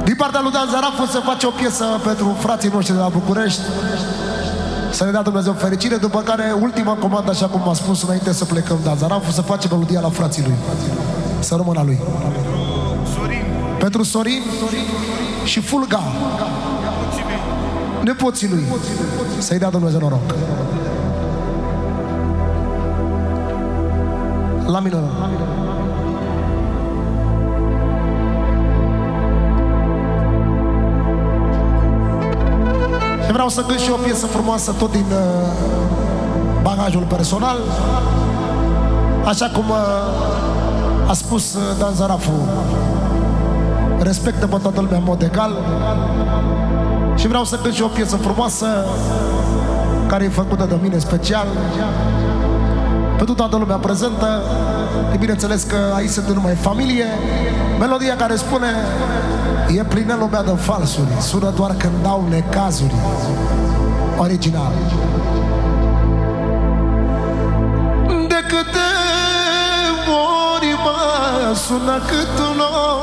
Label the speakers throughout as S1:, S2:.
S1: Din partea lui Dan Zarafu se face o piesă pentru frații noștri de la București. Să ne dea Dumnezeu fericire. După care, ultima comandă, așa cum m-a spus înainte să plecăm Dan Zarafu, să face melodia la frații lui. Să rămână lui. Pentru Sorin și Fulga, nepoții lui. Să-i dea Dumnezeu noroc. La mină. Și vreau să cânt și o piesă frumoasă tot din bagajul personal. Așa cum a spus Dan Zarafu, respectă pe toată lumea în mod egal. Și vreau să cânt și o piesă frumoasă care e făcută de mine special pentru toată lumea prezentă. E bineînțeles că aici sunt numai familie. Melodia care spune: e plină lumea de falsuri, sună doar când dau necazuri. Original. De câte ori mă sună cât un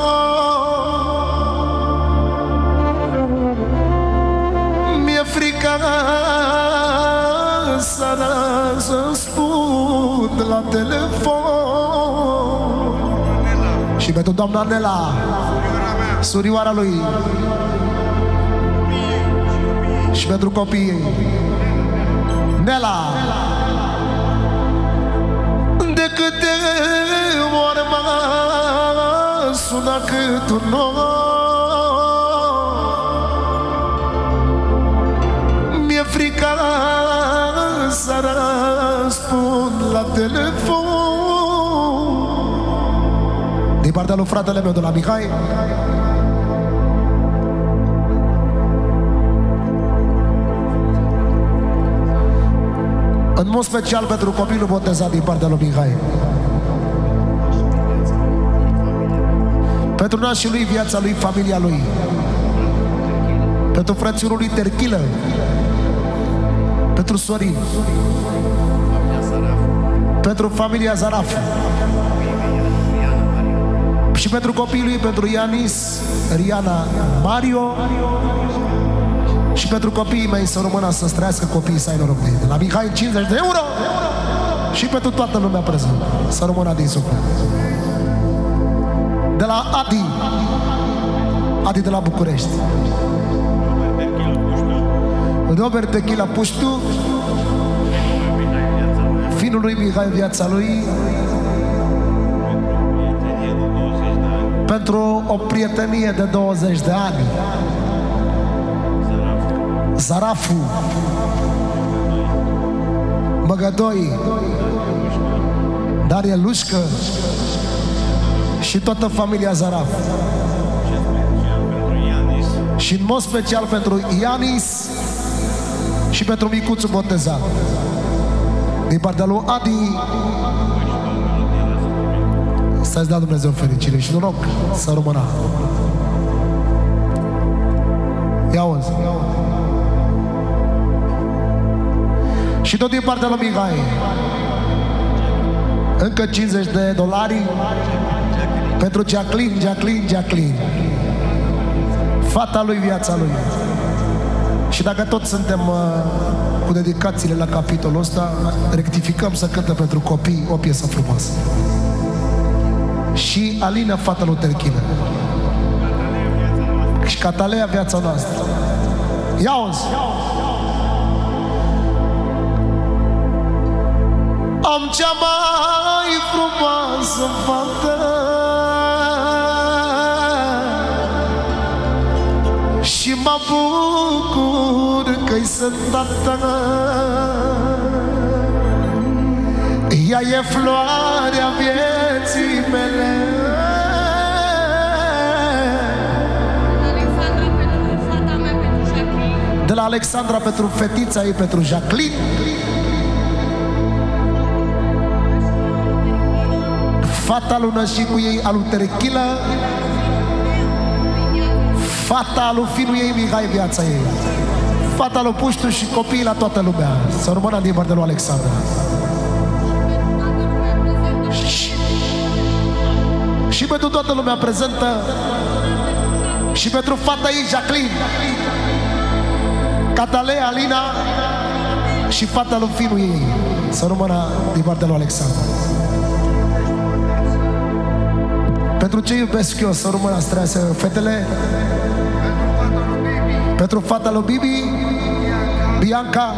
S1: mi-e frica să-mi spun la telefon. Și pentru doamna Nela, surioara lui, și pentru copiii Nela. De câte ori mă sună cât un mi-e frica să răspund la telefon. Din partea lui fratele meu de la Mihai, în mod special pentru copilul botezat din partea lui Mihai, pentru nașii lui, viața lui, familia lui, pentru frățiorul lui Terchilă, pentru Sorin, pentru familia Zaraf și pentru copiii lui, pentru Ianis, Riana, Mario, și pentru copiii mei să rămână, să străiască copiii, să ai noroc de ei. De la Mihai 50 de euro și pentru toată lumea prezentă, să rămână din suflet. De la Adi de la București, Robert Techila Puștu, finul lui Mihai, viața lui, pentru o prietenie de 20 de ani. Zarafu, Măgădoi, Daria Lușcă și toată familia Zaraf. Și în mod special pentru Ianis și pentru micuțul botezat. Din partea lui Adi, să-ți dea Dumnezeu fericire și noroc să rămână. Ia-o-zi. Și tot din partea lui Mihai, încă $50 pentru Jacqueline, fata lui, viața lui. Și dacă tot suntem cu dedicațiile la capitolul ăsta, rectificăm să cântă pentru copii o piesă frumoasă. Și Alina, fata lui Terchina, și Catalea, viața noastră. Ia-o-zi. Am cea mai frumoasă fată și mă bucur că-i sunt tată. Ea e floarea vieții mele.
S2: Alexandra pentru fata mea, pentru Jacqueline.
S1: De la Alexandra pentru fetița ei, pentru Jacqueline. Fata lui nășicul ei, al lui Terechilă. Fata lui finul ei, Mihai, viața ei. Fata lui Puștu și copiii la toată lumea. Să rămână din partea lui Alexandra. Și pentru toată lumea prezentă, Și pentru fata ei, Jacqueline, Catalea, Alina și fata lui finul ei, să rămână din partea lui Alexandru. Pentru ce iubesc eu, să rămână streasă fetele. Pentru fata lui Bibi, Bianca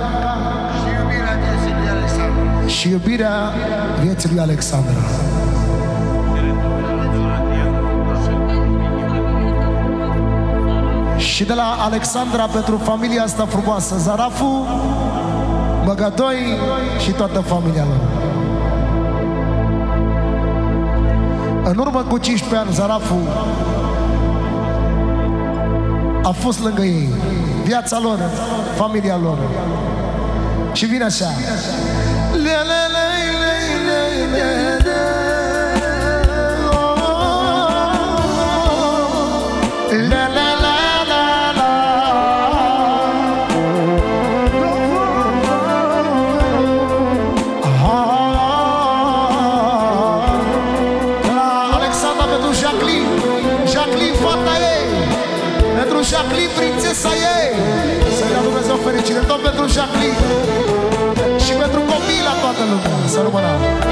S1: și iubirea vieții lui Alexandra. Și de la Alexandra pentru familia asta frumoasă, Zarafu, Băgădoi și toată familia lor. În urmă cu 15 ani, Zarafu a fost lângă ei, viața lor, familia lor. Și vine așa.
S3: Jacqueline, prințesa ei.
S1: Să-i dea Dumnezeu fericire. Tot pentru Jacqueline și pentru copii la toată lumea. Să rămână.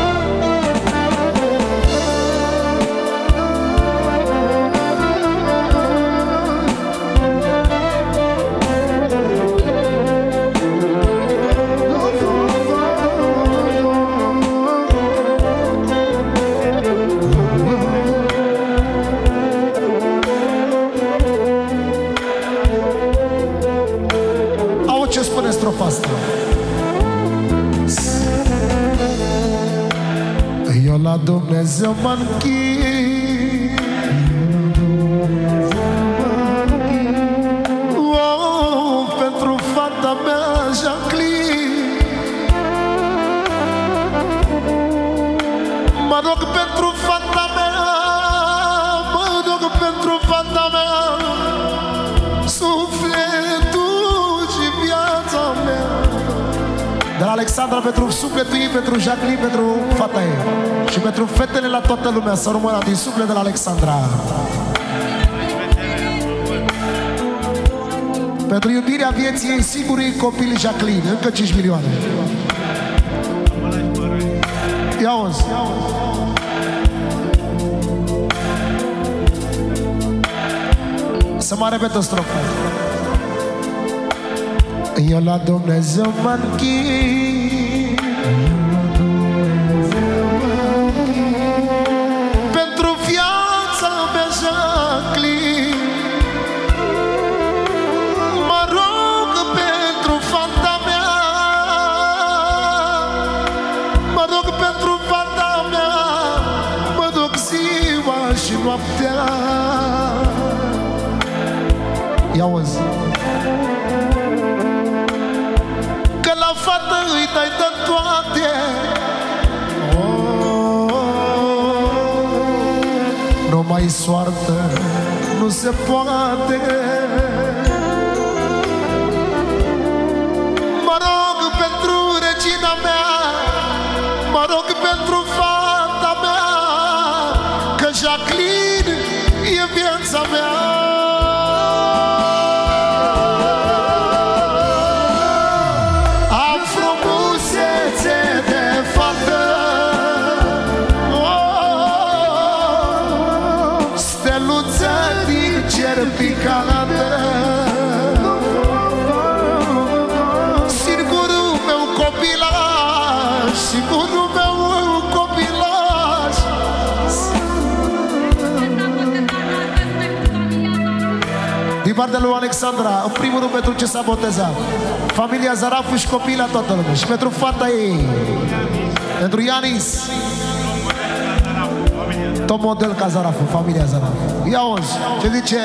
S3: Eu la Dumnezeu mă închin, pentru fata mea Jacqueline. Mă rog pentru fata mea, mă rog pentru fata mea, sufletul și viața mea.
S1: De la Alexandra pentru sufletul ei, pentru Jacqueline, pentru fata ei și pentru fetele la toată lumea. Să rămână din suflet de la Alexandra. Pentru iubirea vieții ei, sigurii copilii Jacqueline, încă 5 milioane. Ia-o-zi. Să mă repetă strofa.
S3: Eu la Dumnezeu mă închin, pentru viața mea Jacqueline. Mă rog pentru fata mea, mă rog pentru fata mea, mă rog ziua și noaptea.
S1: Ia-o-zi.
S3: Fată îi dai de toate,
S1: nu mai soartă,
S3: nu se poate. Mă rog pentru regina mea, mă rog pentru fata mea, că Jacqueline e viața mea. Picalată, singurul meu copilaș, singurul meu copilaș.
S1: din partea lui Alexandra, în primul rând pentru ce s-a botezat, familia Zarafu și copiii la toată lumea, și pentru fata ei, pentru Ianis, tot model ca Zarafu, familia Zarafu. Ia auzi, ce zice?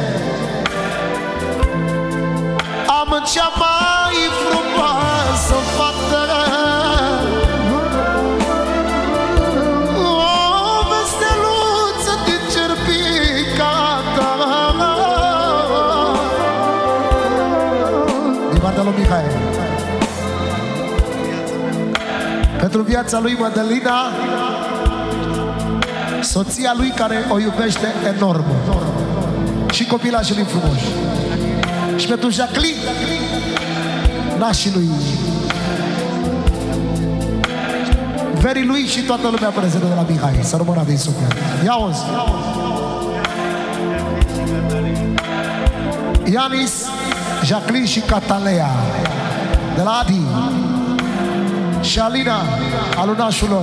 S3: Am cea mai frumoasă fată, o vesteluță din cer picată.
S1: Din partea lui Mihai, pentru viața lui Mădălina, soția lui care o iubește enorm. și copilașii lui frumoși. Și pentru Jacqueline, nașii lui verii lui și toată lumea prezentă de la Mihai. Să rămână din suflet. Ia-o-zi! Ianis, Jacqueline și Catalea de la Adi și Alina, alunașul lor.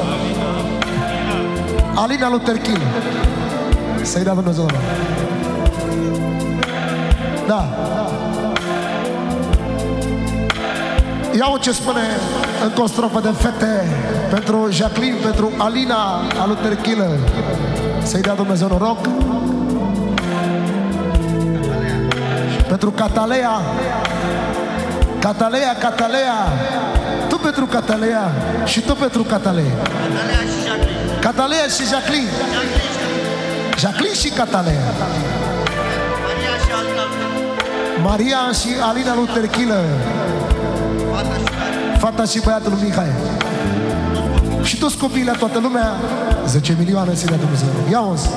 S1: Alina lui Terchil. Să-i dea Dumnezeu. Da. Iau ce spune încă o strofă de fete pentru Jacqueline, pentru Alina lui Terchil. Să-i dea Dumnezeu noroc. Pentru Catalea. Catalea, Catalea. Tu pentru Catalea și tu pentru Catalea. Catalea și Jacqueline. Jacqueline și Catalea. Maria și Alina lui Terchilă. Fata și băiatul lui Mihai. Și toți copiii la toată lumea. 10 milioane să dea Dumnezeu. Ia-o-zi.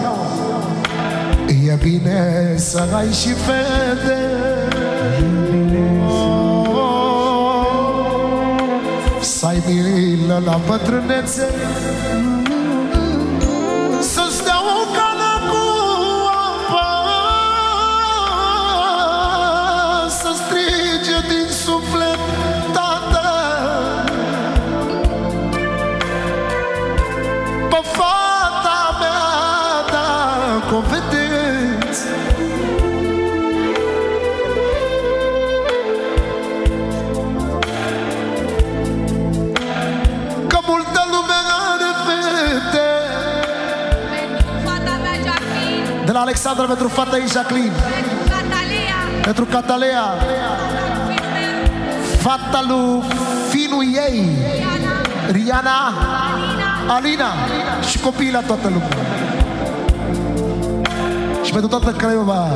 S1: E bine să ai și fete, să ai milă la bătrânețe, să-ți dea o cană cu apă, să strige din suflet, tată, pe fata mea, dacă o vedeți. Că multă lume are fete.
S2: Pentru fata mea Jacqueline.
S1: De la Alexandra pentru fata ei Jacqueline.
S2: Pentru Catalea.
S1: Pentru Catalea. Fata lui finul ei Riana, Alina și copiii la toată lumea. Și pentru toată Craiova,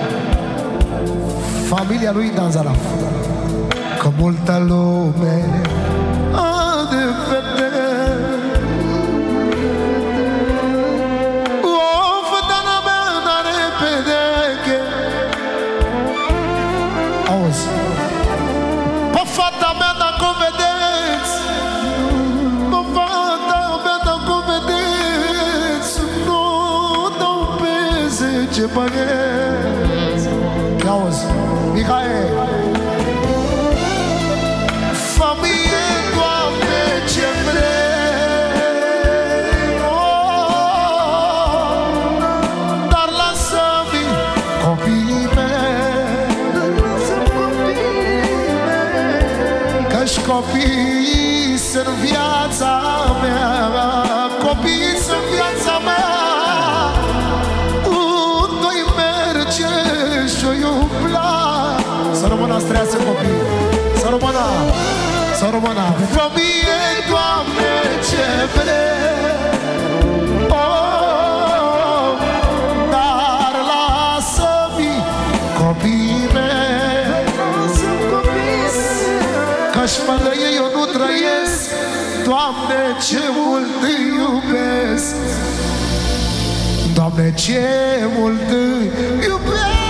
S1: familia lui Dan Zaraf. Că multă lume are fete. O, fătana mea n-are pedeche. Auzi, pe fata mea dacă o vedeți, pe fata mea dacă o vedeți, nu dau pe 10 băieți. Auzi, Mihai, familie, Doamne, ce vrei, dar lasă-mi copiii mei, că-și copiii sunt viața mea, copiii sunt viața mea. Doi merge și-o iubla. Să rămână streasă copii. Să rămână. Să rămână. Familie, Doamne, ce vrei, dar lasă-mi copiii mei, că-și fără ei eu nu trăiesc. Doamne, ce mult îi iubesc, Doamne, ce mult îi iubesc.